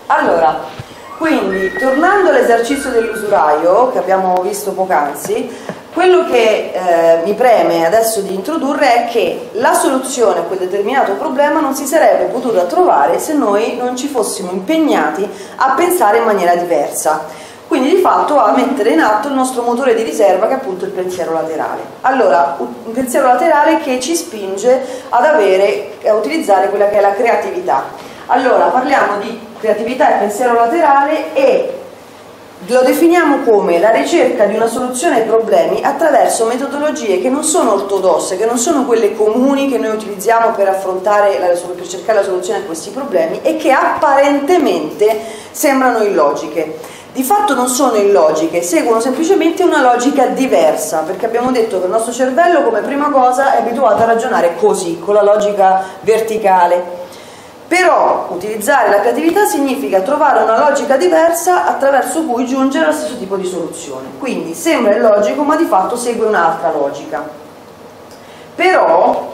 Allora, quindi, tornando all'esercizio dell'usuraio che abbiamo visto poc'anzi, quello che mi preme adesso di introdurre è che la soluzione a quel determinato problema non si sarebbe potuta trovare se noi non ci fossimo impegnati a pensare in maniera diversa. Quindi di fatto a mettere in atto il nostro motore di riserva, che è appunto il pensiero laterale. Allora, un pensiero laterale che ci spinge a utilizzare quella che è la creatività. Allora, parliamo di creatività e pensiero laterale e lo definiamo come la ricerca di una soluzione ai problemi attraverso metodologie che non sono ortodosse, che non sono quelle comuni che noi utilizziamo per per cercare la soluzione a questi problemi e che apparentemente sembrano illogiche. Di fatto non sono illogiche, seguono semplicemente una logica diversa, perché abbiamo detto che il nostro cervello come prima cosa è abituato a ragionare così, con la logica verticale. Però utilizzare la creatività significa trovare una logica diversa attraverso cui giungere allo stesso tipo di soluzione. Quindi sembra illogico, ma di fatto segue un'altra logica. Però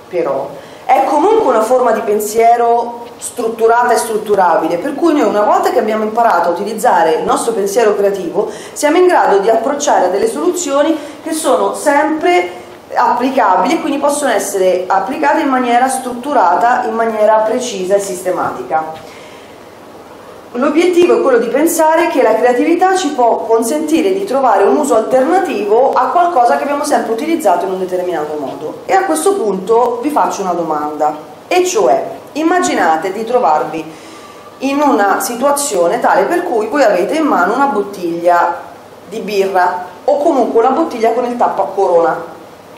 è comunque una forma di pensiero strutturata e strutturabile, per cui noi una volta che abbiamo imparato a utilizzare il nostro pensiero creativo siamo in grado di approcciare a delle soluzioni che sono sempre applicabili e quindi possono essere applicate in maniera strutturata, in maniera precisa e sistematica. L'obiettivo è quello di pensare che la creatività ci può consentire di trovare un uso alternativo a qualcosa che abbiamo sempre utilizzato in un determinato modo. E a questo punto vi faccio una domanda, e cioè immaginate di trovarvi in una situazione tale per cui voi avete in mano una bottiglia di birra o comunque una bottiglia con il tappo a corona.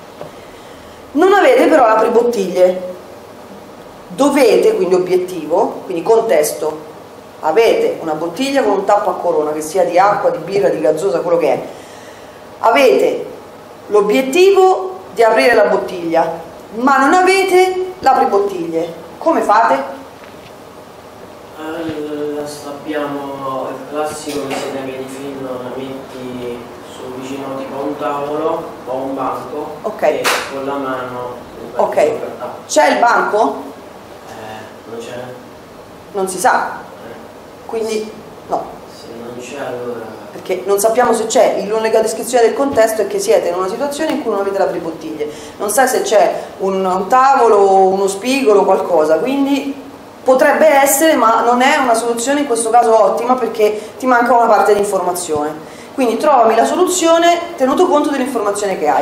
Non avete però l'apribottiglie, dovete, quindi obiettivo, quindi contesto, avete una bottiglia con un tappo a corona, che sia di acqua, di birra, di gazzosa, quello che è, avete l'obiettivo di aprire la bottiglia, ma non avete l'apribottiglie, come fate? Allora, abbiamo il classico che si taglia di film, la metti vicino tipo a un tavolo o a un banco, okay, e con la mano ok, c'è il banco? Non c'è? Non si sa, quindi no, se non c'è allora perché non sappiamo se c'è. L'unica descrizione del contesto è che siete in una situazione in cui non avete l'apribottiglie, non sai se c'è un tavolo, uno spigolo, qualcosa, quindi potrebbe essere, ma non è una soluzione in questo caso ottima perché ti manca una parte di informazione. Quindi trovami la soluzione tenuto conto dell'informazione che hai.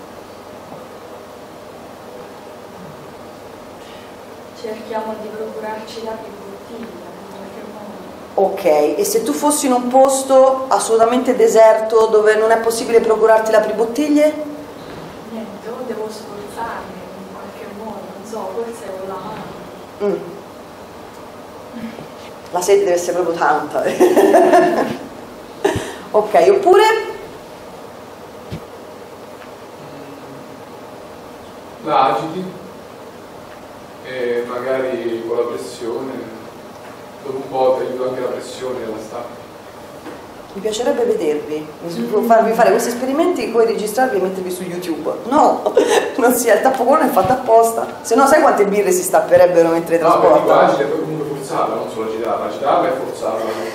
Cerchiamo di procurarci l'apribottiglia in qualche modo. Ok, e se tu fossi in un posto assolutamente deserto dove non è possibile procurarti l'apribottiglie? Niente, o devo sforzarmi in qualche modo, non so, forse con la mano. La sete deve essere proprio tanta. Ok, oppure? La agiti e magari con la pressione, dopo un po' ti aiuta anche la pressione e la stacca. Mi piacerebbe vedervi, farvi fare questi esperimenti e poi registrarvi e mettervi su YouTube. No, non sia, il tappo corona è fatto apposta, se no sai quante birre si stapperebbero mentre trasporta? No, perché agita è proprio comunque forzata, non solo agitata, agitarla e forzarla.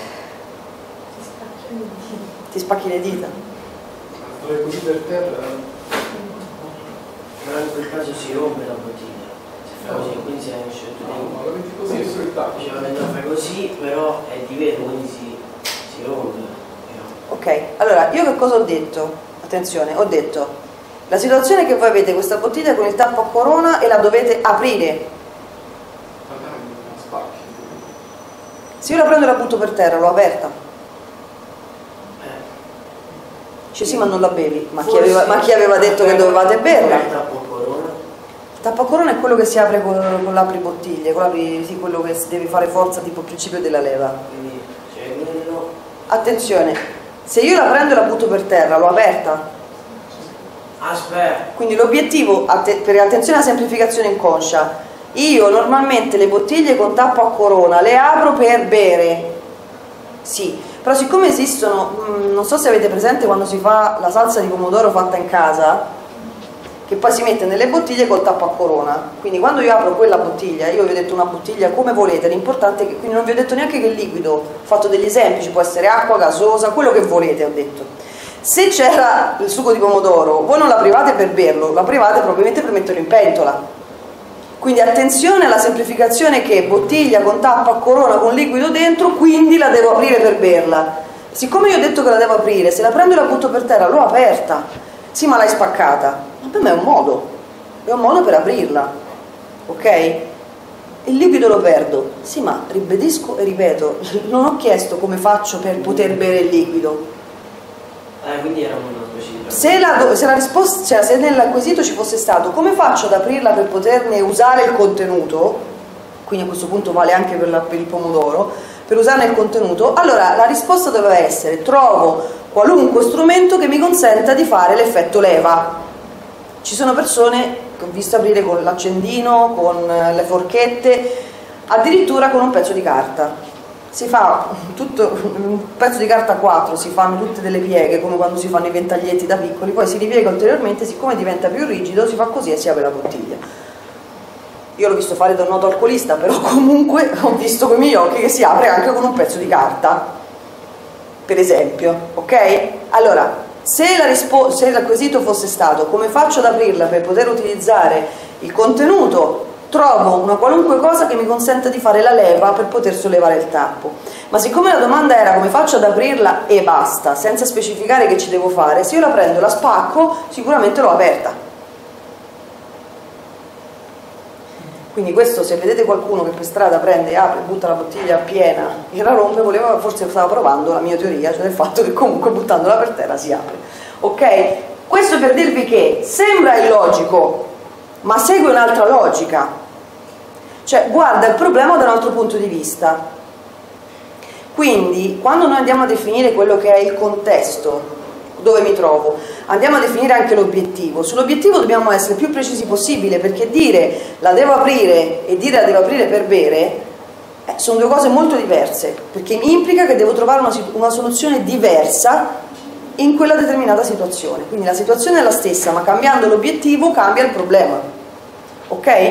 Ti spacchi le dita. Stare così per terra. però in quel caso si rompe la bottiglia, si fa così, quindi si esce tutto. No, la metti così e sul tappo. Cioè, la fai così, però è di vetro, quindi si rompe. Ok, allora io che cosa ho detto? Attenzione, ho detto la situazione è che voi avete questa bottiglia con il tappo a corona e la dovete aprire. Ma dai, la spacchi. Se io la prendo e la butto per terra, l'ho aperta. Cioè, sì, ma non la bevi. Ma chi aveva detto che dovevate berla? Il tappo a corona? Il tappo a corona è quello che si apre con l'apribottiglie, sì, quello che si deve fare forza tipo il principio della leva. Quindi c'è quello. Attenzione, se io la prendo e la butto per terra, l'ho aperta. Aspetta. Quindi l'obiettivo, per attenzione alla semplificazione inconscia, io normalmente le bottiglie con tappo a corona le apro per bere. Sì. Però siccome esistono, non so se avete presente quando si fa la salsa di pomodoro fatta in casa, che poi si mette nelle bottiglie col tappo a corona. Quindi quando io apro quella bottiglia, io vi ho detto una bottiglia come volete, l'importante è che, quindi non vi ho detto neanche che il liquido, ho fatto degli esempi, ci può essere acqua, gasosa, quello che volete ho detto. Se c'era il succo di pomodoro, voi non l'aprivate per berlo, l'aprivate probabilmente per metterlo in pentola. Quindi attenzione alla semplificazione che bottiglia con tappo a corona con liquido dentro, quindi la devo aprire per berla. Siccome io ho detto che la devo aprire, se la prendo e la butto per terra, l'ho aperta. Sì, ma l'hai spaccata. Ma per me è un modo per aprirla, ok? Il liquido lo perdo. Sì, ma ribadisco e ripeto, non ho chiesto come faccio per poter bere il liquido. Quindi era una specifica. Se la risposta, cioè se nel quesito ci fosse stato come faccio ad aprirla per poterne usare il contenuto, quindi a questo punto vale anche per il pomodoro, per usarne il contenuto, allora la risposta doveva essere: trovo qualunque strumento che mi consenta di fare l'effetto leva. Ci sono persone che ho visto aprire con l'accendino, con le forchette, addirittura con un pezzo di carta. Si fa tutto un pezzo di carta 4, si fanno tutte delle pieghe come quando si fanno i ventaglietti da piccoli, poi si ripiega ulteriormente, siccome diventa più rigido si fa così e si apre la bottiglia. Io l'ho visto fare da un noto alcolista, però comunque ho visto con i miei occhi che si apre anche con un pezzo di carta, per esempio, ok? Allora, se il quesito fosse stato come faccio ad aprirla per poter utilizzare il contenuto, trovo una qualunque cosa che mi consenta di fare la leva per poter sollevare il tappo. Ma siccome la domanda era come faccio ad aprirla e basta, senza specificare che ci devo fare, se io la prendo e la spacco, sicuramente l'ho aperta. Quindi questo, se vedete qualcuno che per strada prende, apre, butta la bottiglia piena e la rompe, forse stava provando la mia teoria, cioè del fatto che comunque buttandola per terra si apre. Ok? Questo per dirvi che sembra illogico, ma segue un'altra logica, cioè guarda il problema da un altro punto di vista. Quindi quando noi andiamo a definire quello che è il contesto dove mi trovo, andiamo a definire anche l'obiettivo. Sull'obiettivo dobbiamo essere più precisi possibile, perché dire la devo aprire e dire la devo aprire per bere sono due cose molto diverse, perché implica che devo trovare una soluzione diversa in quella determinata situazione. Quindi la situazione è la stessa, ma cambiando l'obiettivo cambia il problema. Ok?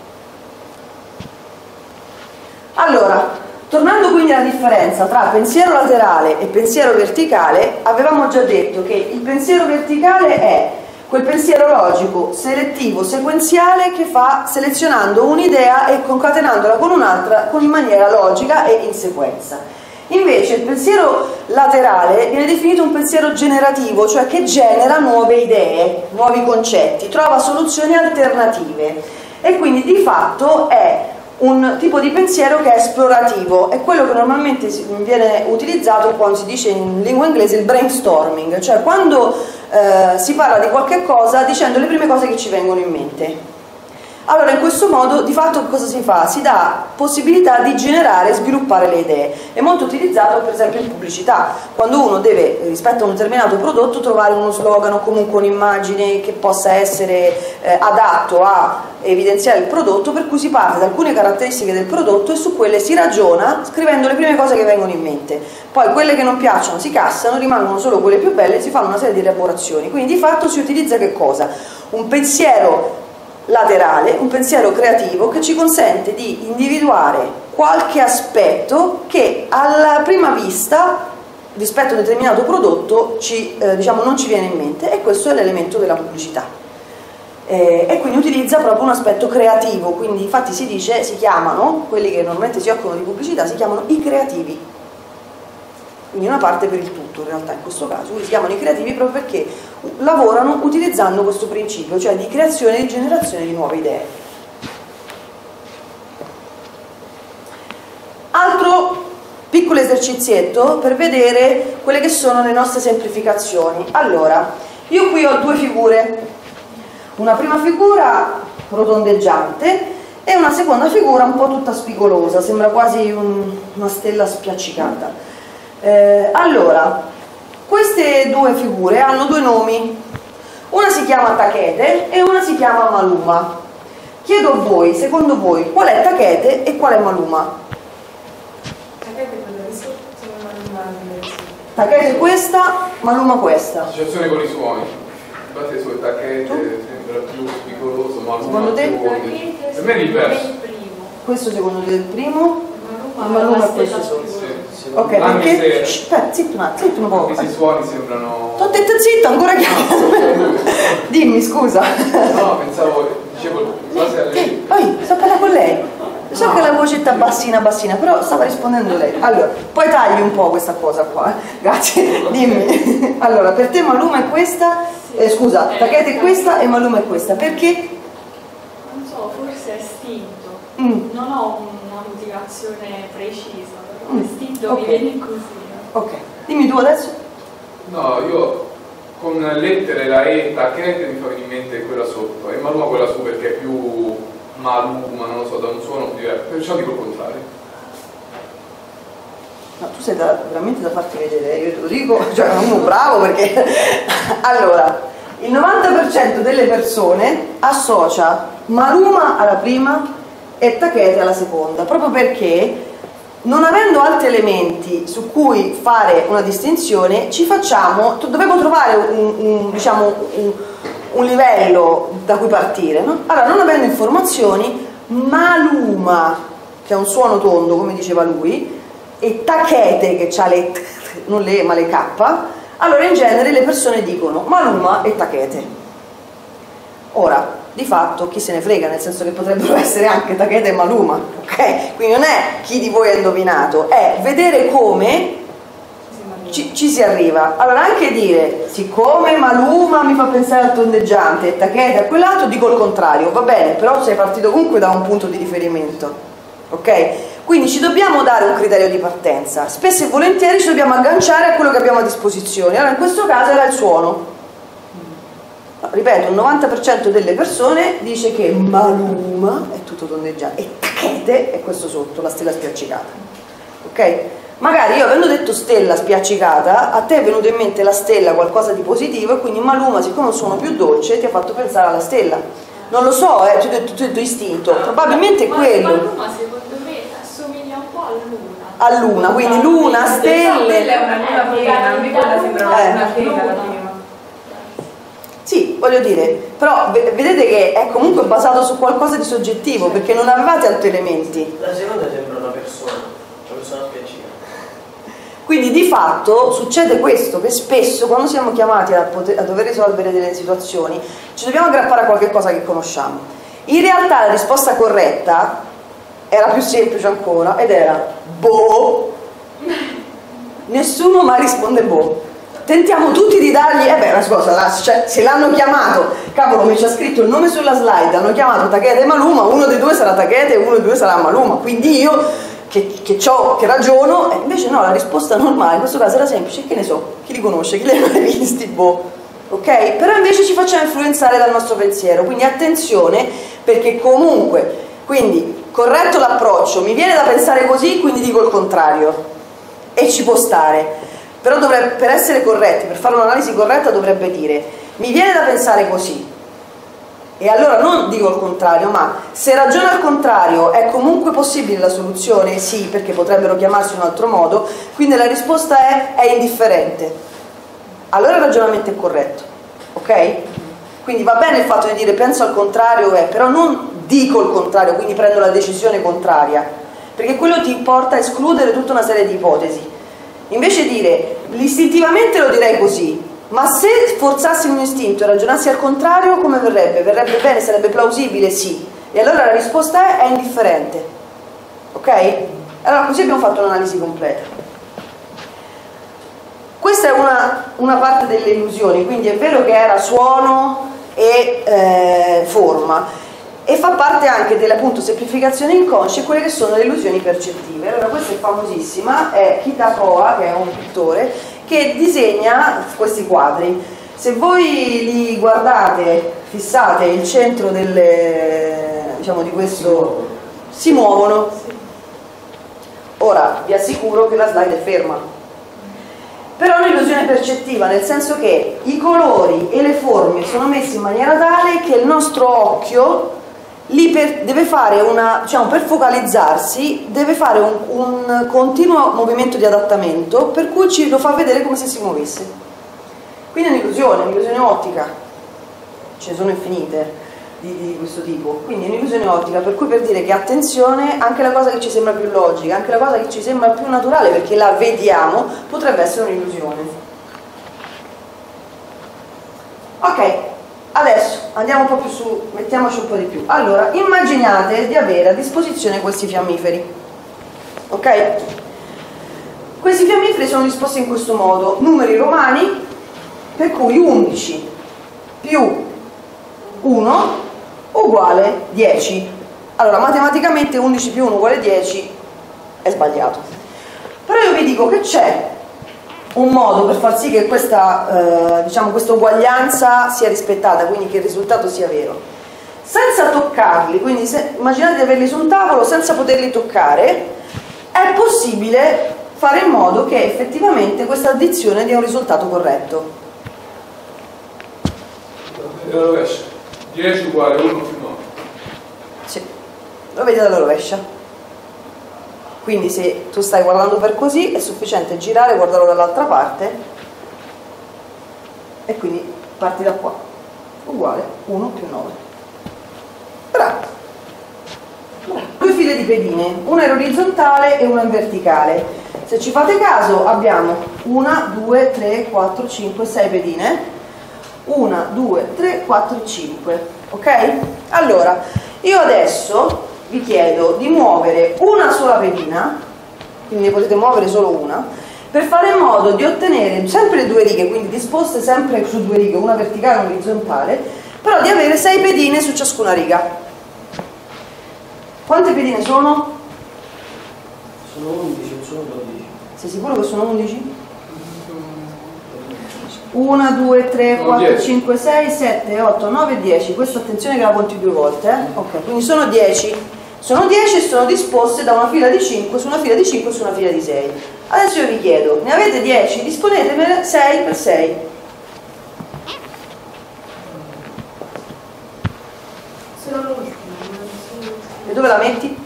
Allora, tornando quindi alla differenza tra pensiero laterale e pensiero verticale, avevamo già detto che il pensiero verticale è quel pensiero logico, selettivo, sequenziale che fa selezionando un'idea e concatenandola con un'altra in maniera logica e in sequenza. Invece il pensiero laterale viene definito un pensiero generativo, cioè che genera nuove idee, nuovi concetti, trova soluzioni alternative e quindi di fatto è un tipo di pensiero che è esplorativo, è quello che normalmente viene utilizzato quando si dice in lingua inglese il brainstorming, cioè quando si parla di qualche cosa dicendo le prime cose che ci vengono in mente. Allora in questo modo di fatto cosa si fa? Si dà possibilità di generare e sviluppare le idee. È molto utilizzato per esempio in pubblicità, quando uno deve rispetto a un determinato prodotto trovare uno slogan o comunque un'immagine che possa essere adatto a evidenziare il prodotto, per cui si parte da alcune caratteristiche del prodotto e su quelle si ragiona scrivendo le prime cose che vengono in mente. Poi quelle che non piacciono si cassano, rimangono solo quelle più belle e si fanno una serie di elaborazioni. Quindi di fatto si utilizza che cosa? Un pensiero laterale, un pensiero creativo che ci consente di individuare qualche aspetto che alla prima vista rispetto a un determinato prodotto diciamo, non ci viene in mente, e questo è l'elemento della pubblicità. E quindi utilizza proprio un aspetto creativo, quindi infatti si dice, si chiamano, quelli che normalmente si occupano di pubblicità si chiamano i creativi, quindi una parte per il tutto in realtà in questo caso, quindi si chiamano i creativi proprio perché lavorano utilizzando questo principio, cioè di creazione e di generazione di nuove idee. Altro piccolo esercizietto per vedere quelle che sono le nostre semplificazioni. Allora, io qui ho due figure, una prima figura rotondeggiante e una seconda figura un po' tutta spigolosa, sembra quasi una stella spiaccicata. Allora, queste due figure hanno due nomi, una si chiama Takete e una si chiama Maluma. Chiedo a voi, secondo voi, qual è Takete e qual è Maluma? Takete è quella di sotto, Maluma è Takete questa, Maluma questa. Associazione con i suoni. Infatti su Takete sembra sembra più spigoloso, ma secondo te? Per me è diverso. Questo secondo te è il primo? Ma Maluma è questo sotto. Sì. Ok, Anche perché? se Zitto un po'. questi suoni sembrano... T'ho detto zitto, ancora che... Dimmi, scusa. No, pensavo, dicevo, quasi alle... Poi, sto parlando con lei. So che la vocetta bassina, però stava rispondendo lei. Allora, poi tagli un po' questa cosa qua. Grazie, dimmi. Allora, per te Maluma è questa, scusa, Takete è questa e Maluma è questa. Perché? Non so, forse è istinto. Non ho una motivazione precisa, però l'istinto mi viene così. Ok, dimmi tu adesso. No, io con lettere la E, Takete mi fa venire in mente quella sotto, e Maluma quella su perché è più Maluma, non lo so, da un suono diverso, perciò dico il contrario. No, tu sei veramente da farti vedere, io te lo dico, cioè uno bravo perché... Allora, il 90% delle persone associa Maluma alla prima e Takete alla seconda, proprio perché non avendo altri elementi su cui fare una distinzione, ci facciamo, dovevo trovare un livello da cui partire, no? Allora, non avendo informazioni, Maluma, che ha un suono tondo, come diceva lui, e Takete, che ha le non le ma le K, allora in genere le persone dicono Maluma e Takete. Ora, di fatto chi se ne frega, nel senso che potrebbero essere anche Takete e Maluma, ok? Quindi non è chi di voi ha indovinato, è vedere come ci si arriva. Allora anche dire, siccome Maluma mi fa pensare al tondeggiante e Takete a quell'altro, dico il contrario, va bene, però sei partito comunque da un punto di riferimento, ok? Quindi ci dobbiamo dare un criterio di partenza, spesso e volentieri ci dobbiamo agganciare a quello che abbiamo a disposizione. Allora in questo caso era il suono. Ripeto, il 90% delle persone dice che Maluma è tutto tondeggiante e Takete è questo sotto, la stella spiaccicata, ok? Magari io avendo detto stella spiaccicata, a te è venuto in mente la stella, qualcosa di positivo, e quindi Maluma, siccome è un suono più dolce, ti ha fatto pensare alla stella. Non lo so, ti ho detto istinto, probabilmente è quello. Maluma secondo me assomiglia un po' a Luna. A Luna, quindi Luna, stelle. Quella è una luna piena, a me quella sembra una luna piena alla prima. Sì, voglio dire, però vedete che è comunque basato su qualcosa di soggettivo, perché non avevate altri elementi. La seconda sembra una persona spiaccicata. Quindi di fatto succede questo, che spesso quando siamo chiamati a dover risolvere delle situazioni ci dobbiamo aggrappare a qualche cosa che conosciamo. In realtà la risposta corretta era più semplice ancora ed era boh. Nessuno mai risponde boh. Tentiamo tutti di dargli, cioè, se l'hanno chiamato, cavolo, mi c'è scritto il nome sulla slide, hanno chiamato Takete e Maluma, uno dei due sarà Takete e uno dei due sarà Maluma, quindi io che ragiono, invece no, la risposta normale in questo caso era semplice, che ne so, chi li conosce, chi li ha mai visti, boh, ok? Però invece ci facciamo influenzare dal nostro pensiero, quindi attenzione, perché comunque, quindi corretto l'approccio, mi viene da pensare così, quindi dico il contrario, e ci può stare. Però per essere corretti, per fare un'analisi corretta dovrebbe dire mi viene da pensare così e allora non dico il contrario, ma se ragiono al contrario è comunque possibile la soluzione? Sì, perché potrebbero chiamarsi in un altro modo, quindi la risposta è indifferente, allora il ragionamento è corretto, ok? Quindi va bene il fatto di dire penso al contrario, però non dico il contrario, quindi prendo la decisione contraria, perché quello ti porta a escludere tutta una serie di ipotesi. Invece dire istintivamente lo direi così, ma se forzassi il mio istinto e ragionassi al contrario, come verrebbe? Verrebbe bene? Sarebbe plausibile? Sì. E allora la risposta è indifferente. Ok? Allora così abbiamo fatto un'analisi completa. Questa è una parte delle illusioni, quindi è vero che era suono e forma, e fa parte anche delle appunto semplificazioni inconsce, quelle che sono le illusioni percettive. Allora questa è famosissima, è Kita Koa, che è un pittore che disegna questi quadri. Se voi li guardate, fissate il centro diciamo di questo, si muovono. Ora vi assicuro che la slide è ferma, però è un'illusione percettiva, nel senso che i colori e le forme sono messi in maniera tale che il nostro occhio deve fare per focalizzarsi deve fare un continuo movimento di adattamento, per cui lo fa vedere come se si muovesse. Quindi è un'illusione ottica, ce ne sono infinite di questo tipo, quindi è un'illusione ottica, per cui per dire che attenzione, anche la cosa che ci sembra più logica, anche la cosa che ci sembra più naturale perché la vediamo, potrebbe essere un'illusione. Ok, adesso andiamo un po' più su, mettiamoci un po' di più. Allora, immaginate di avere a disposizione questi fiammiferi, ok? Questi fiammiferi sono disposti in questo modo, numeri romani, per cui 11 più 1 uguale 10. Allora, matematicamente 11 più 1 uguale 10 è sbagliato. Però io vi dico che c'è un modo per far sì che questa, diciamo, questa uguaglianza sia rispettata, quindi che il risultato sia vero. Senza toccarli, quindi immaginate di averli su un tavolo senza poterli toccare, è possibile fare in modo che effettivamente questa addizione dia un risultato corretto. La rovescia. 10 uguale 1 più 9. Sì, lo vedi dalla rovescia. Quindi se tu stai guardando per così è sufficiente girare, guardarlo dall'altra parte e quindi parti da qua. Uguale 1 più 9. Bravo. Due file di pedine, una in orizzontale e una in verticale. Se ci fate caso abbiamo 1, 2, 3, 4, 5, 6 pedine. 1, 2, 3, 4, 5, ok? Allora, io adesso vi chiedo di muovere una sola pedina, quindi ne potete muovere solo una, per fare in modo di ottenere sempre le due righe, quindi disposte sempre su due righe, una verticale e una orizzontale, però di avere 6 pedine su ciascuna riga. Quante pedine sono? Sono 11, non sono 12. Sei sicuro che sono 11? 1, 2, 3, 4, 5, 6, 7, 8, 9, 10. Questa attenzione che la conti 2 volte, ok, quindi sono 10. Sono 10 e sono disposte da una fila di 5 su una fila di 5 su una fila di 6. Adesso io vi chiedo, ne avete 10? Disponetemene 6 per 6. Sono l'ultima. E dove la metti?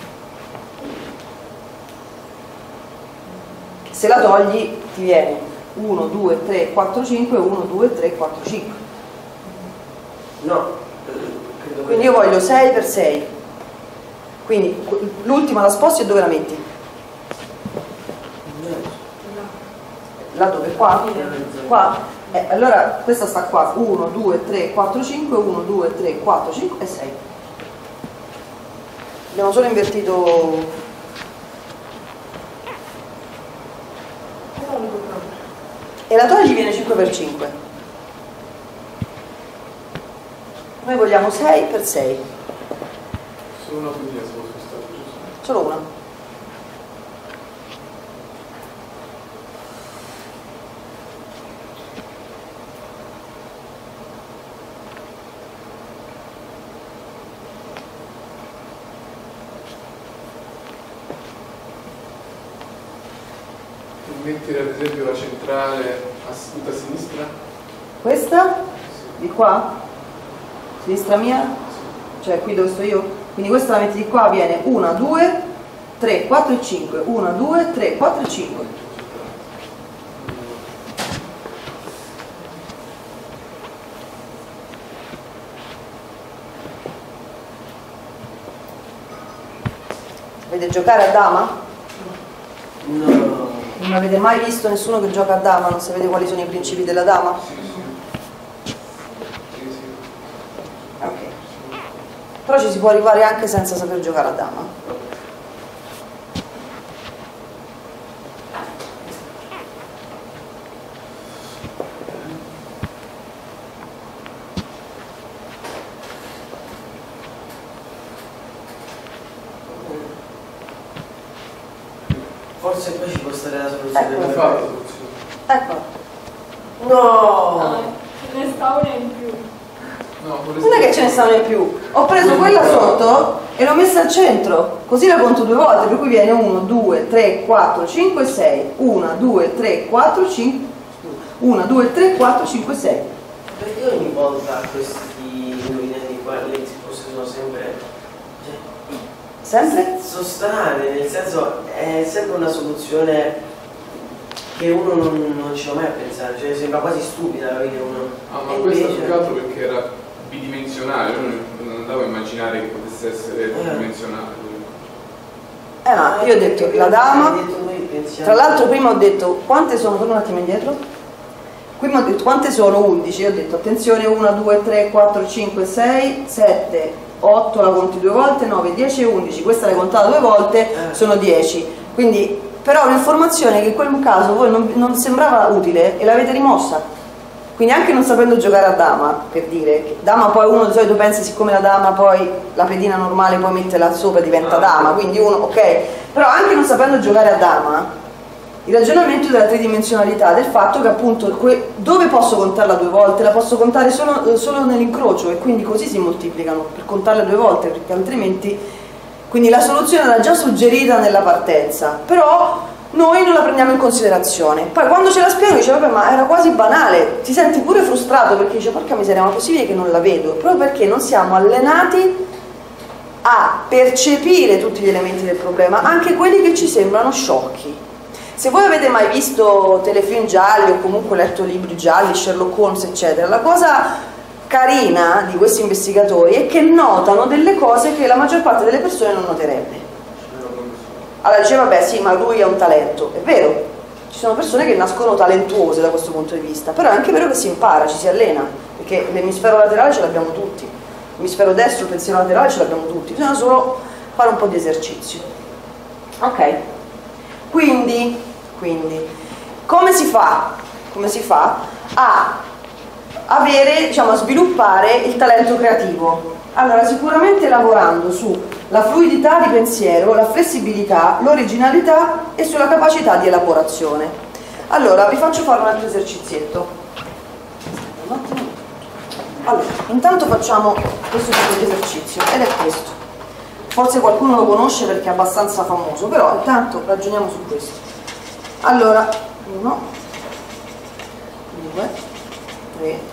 Se la togli ti viene 1, 2, 3, 4, 5, 1, 2, 3, 4, 5. No, credo. Quindi io voglio 6 per 6. Quindi l'ultima la sposti e dove la metti? Là dove? Qua? Qua? Allora questa sta qua. 1, 2, 3, 4, 5, 1, 2, 3, 4, 5 e 6. Abbiamo solo invertito. E la togli viene 5 per 5. Noi vogliamo 6 per 6. Solo una pedina si può spostare, giusto? Solo una. Mettere ad esempio la centrale tutta a sinistra? Questa? Di qua? Sinistra mia? Cioè qui dove sto io? Quindi questa la metti di qua, viene 1, 2, 3, 4 e 5. 1, 2, 3, 4 e 5. Vedete giocare a dama? No. Non avete mai visto nessuno che gioca a dama? Non sapete quali sono i principi della dama? Sì. Ok. Però ci si può arrivare anche senza saper giocare a dama. Forse poi ci può stare la soluzione. Ecco. Come fa la soluzione? Ecco. No! Ce ne sta una in più. No, Non è che ce ne stanno in più. Ho preso quella sotto e l'ho messa al centro. Così la conto 2 volte, per cui viene 1, 2, 3, 4, 5, 6. 1, 2, 3, 4, 5. 1, 2, 3, 4, 5, 6. Perché ogni volta questi indovinelli qua le risposte sono sempre. Sempre? Sono strane, nel senso è sempre una soluzione che uno non ci va mai a pensare, cioè sembra quasi stupida la vita uno. Ah, ma E questo invece- più che altro perché era bidimensionale, non andavo a immaginare che potesse essere tridimensionale. No, io ho detto la dama, tra l'altro prima ho detto quante sono, torno un attimo indietro, prima ho detto quante sono 11, io ho detto attenzione 1, 2, 3, 4, 5, 6, 7, 8, la conti 2 volte, 9, 10 e 11, questa l'hai contata 2 volte, sono 10, quindi però un'informazione che in quel caso voi non sembrava utile e l'avete rimossa. Quindi anche non sapendo giocare a dama, per dire, dama poi uno di solito pensa siccome la dama poi la pedina normale poi mette là sopra diventa dama, quindi uno, ok, però anche non sapendo giocare a dama, il ragionamento della tridimensionalità, del fatto che appunto dove posso contarla 2 volte? La posso contare solo nell'incrocio e quindi così si moltiplicano, per contarle 2 volte, perché altrimenti, quindi la soluzione era già suggerita nella partenza, però noi non la prendiamo in considerazione. Poi quando ce la spiego dice vabbè ma era quasi banale, ti senti pure frustrato perché dice porca miseria, ma è possibile che non la vedo? Proprio perché non siamo allenati a percepire tutti gli elementi del problema, anche quelli che ci sembrano sciocchi. Se voi avete mai visto telefilm gialli o comunque letto libri gialli, Sherlock Holmes eccetera, la cosa carina di questi investigatori è che notano delle cose che la maggior parte delle persone non noterebbe. Allora dice vabbè sì, ma lui ha un talento, è vero, ci sono persone che nascono talentuose da questo punto di vista, però è anche vero che si impara, ci si allena, perché l'emisfero laterale ce l'abbiamo tutti, l'emisfero destro, il pensiero laterale ce l'abbiamo tutti, bisogna solo fare un po' di esercizio. Ok, quindi come si fa a avere, diciamo, a sviluppare il talento creativo? Allora sicuramente lavorando sulla fluidità di pensiero, la flessibilità, l'originalità e sulla capacità di elaborazione. Allora vi faccio fare un altro esercizietto. Allora, intanto facciamo questo tipo di esercizio ed è questo. Forse qualcuno lo conosce perché è abbastanza famoso, però intanto ragioniamo su questo. Allora, 1, 2, 3.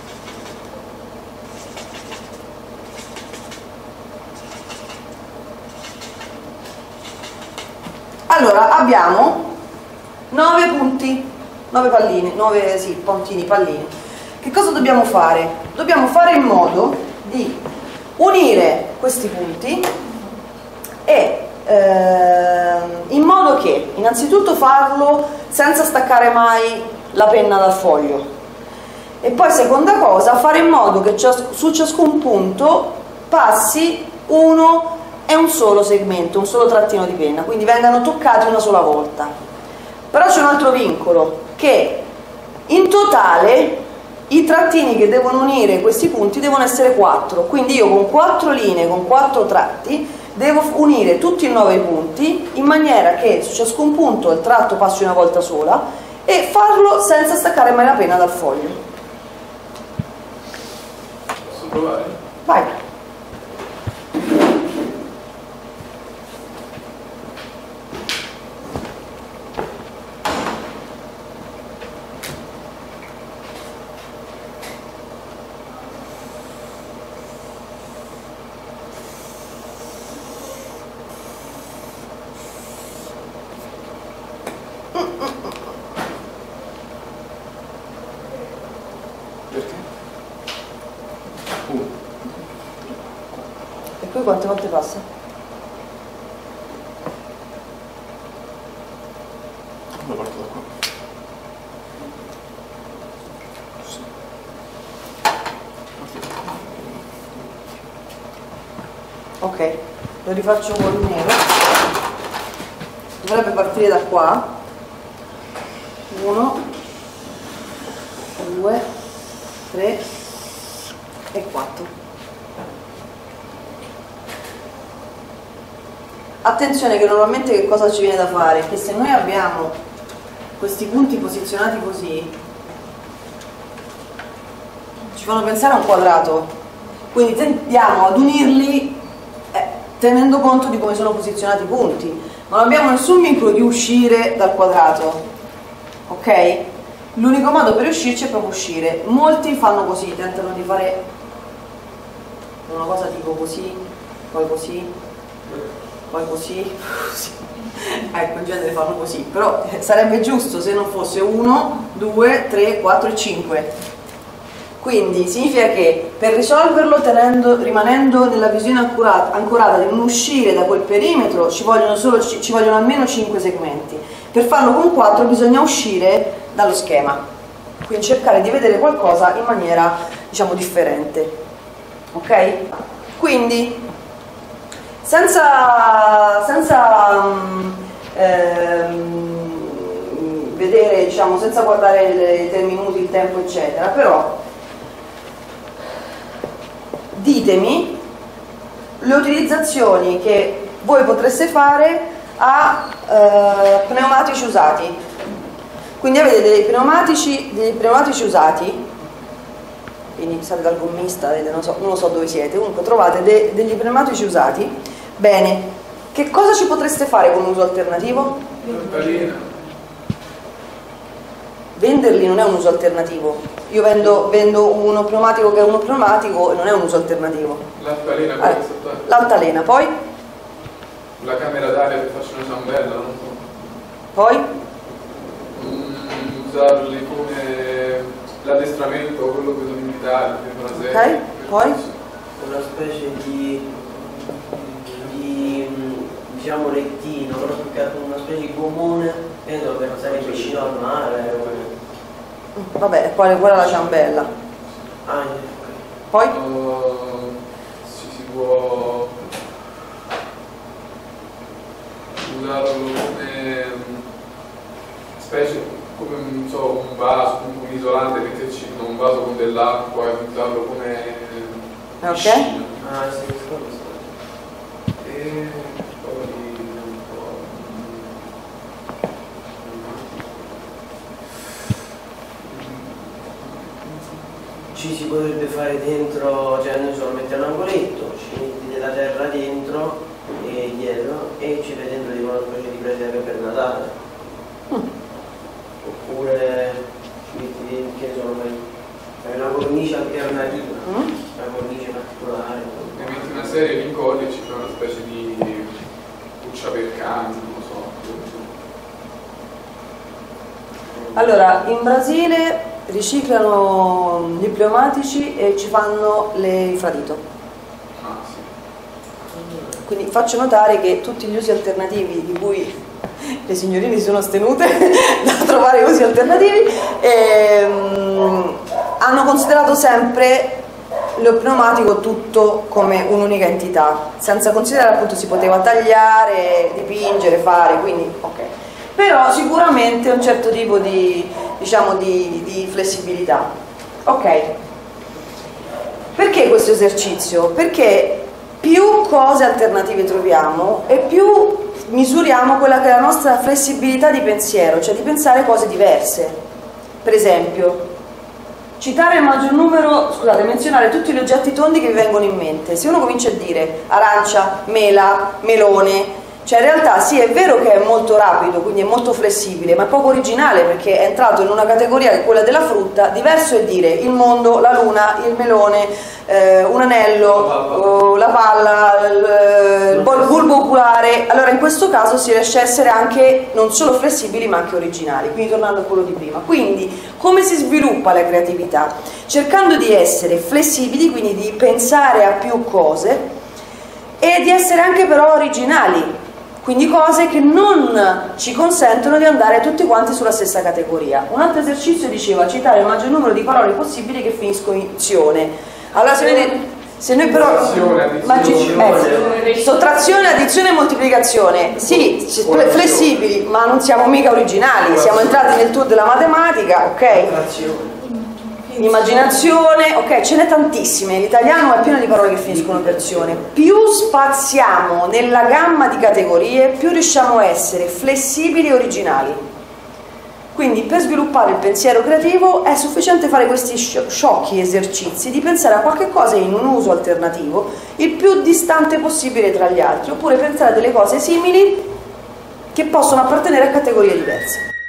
Allora, abbiamo 9 punti, 9 palline, 9 sì, puntini, palline. Che cosa dobbiamo fare? Dobbiamo fare in modo di unire questi punti e in modo che innanzitutto farlo senza staccare mai la penna dal foglio e poi seconda cosa fare in modo che su ciascun punto passi uno è un solo segmento, un solo trattino di penna, quindi vengano toccati una sola volta. Però c'è un altro vincolo, che in totale i trattini che devono unire questi punti devono essere 4, quindi io con 4 linee, con 4 tratti, devo unire tutti i 9 punti in maniera che su ciascun punto il tratto passi una volta sola e farlo senza staccare mai la penna dal foglio. Posso provare? Vai. Quante volte passa? Lo parto da qua. Sì. Ok, lo rifaccio con il nero. Dovrebbe partire da qua. 1, 2, 3 e 4. Attenzione che normalmente che cosa ci viene da fare? Che se noi abbiamo questi punti posizionati così ci fanno pensare a un quadrato, quindi tendiamo ad unirli tenendo conto di come sono posizionati i punti. Non abbiamo nessun vincolo di uscire dal quadrato, ok? L'unico modo per uscirci è proprio uscire. Molti fanno così, tentano di fare una cosa tipo così, poi così, poi così, ecco, in genere fanno così, però sarebbe giusto se non fosse 1, 2, 3, 4 e 5. Quindi significa che per risolverlo rimanendo nella visione ancorata di non uscire da quel perimetro ci vogliono almeno 5 segmenti. Per farlo con 4 bisogna uscire dallo schema, quindi cercare di vedere qualcosa in maniera, diciamo, differente. Ok? Quindi senza vedere, diciamo, senza guardare i 3 minuti, il tempo eccetera, però ditemi le utilizzazioni che voi potreste fare a pneumatici usati. Quindi avete dei pneumatici usati, quindi state dal gommista, non so dove siete, comunque trovate degli pneumatici usati. Bene, che cosa ci potreste fare con un uso alternativo? Venderli non è un uso alternativo. Io vendo uno pneumatico che è uno pneumatico e non è un uso alternativo. L'altalena, l'altalena, poi? La camera d'aria che faccio una ciambella, non so. Poi? Usarli come l'addestramento, quello che sono in Italia, una serie. Ok, poi? Una specie di diciamo lettino, però una specie di gommone, penso che non sarebbe vicino al mare. Vabbè, qual è la ciambella? Ah, Poi? Si può usarlo come specie, come non so, un vaso, un isolante, metterci un vaso con dell'acqua e usarlo come piscina. Ah, sì, E poi un po'. Ci si potrebbe fare dentro, cioè noi solo mettiamo un angoletto, ci metti della terra dentro e dietro e ci fai dentro tipo una specie di presepe per Natale. Oppure ci metti dentro, che sono fai una cornice alternativa, una cornice particolare. Ne metti una serie di incolli e ci fai una specie di buccia per cani, non lo so. Allora, in Brasile riciclano gli pneumatici e ci fanno le infradito. Ah, sì. Quindi faccio notare che tutti gli usi alternativi di cui le signorine si sono astenute da trovare usi alternativi hanno considerato sempre lo pneumatico tutto come un'unica entità, senza considerare appunto si poteva tagliare, dipingere, fare, quindi ok. Però sicuramente un certo tipo di, diciamo, di flessibilità. Ok. Perché questo esercizio? Perché più cose alternative troviamo e più misuriamo quella che è la nostra flessibilità di pensiero, cioè di pensare cose diverse. Per esempio, citare il maggior numero, scusate, menzionare tutti gli oggetti tondi che vi vengono in mente. Se uno comincia a dire arancia, mela, melone, cioè in realtà sì, è vero che è molto rapido, quindi è molto flessibile, ma è poco originale perché è entrato in una categoria che è quella della frutta. Diverso è dire il mondo, la luna, il melone, un anello, la palla, il bulbo oculare. Allora in questo caso si riesce a essere anche non solo flessibili ma anche originali, quindi tornando a quello di prima. Quindi come si sviluppa la creatività? Cercando di essere flessibili, quindi di pensare a più cose e di essere anche però originali. Quindi cose che non ci consentono di andare tutti quanti sulla stessa categoria. Un altro esercizio diceva citare il maggior numero di parole possibili che finiscono in zione. Allora se noi però sottrazione, addizione e moltiplicazione, sì, flessibili, ma non siamo mica originali, siamo entrati nel tour della matematica, ok? Immaginazione, ok, ce n'è tantissime, l'italiano è pieno di parole che finiscono per azione. Più spaziamo nella gamma di categorie, più riusciamo a essere flessibili e originali. Quindi per sviluppare il pensiero creativo è sufficiente fare questi sciocchi esercizi di pensare a qualche cosa in un uso alternativo il più distante possibile tra gli altri, oppure pensare a delle cose simili che possono appartenere a categorie diverse.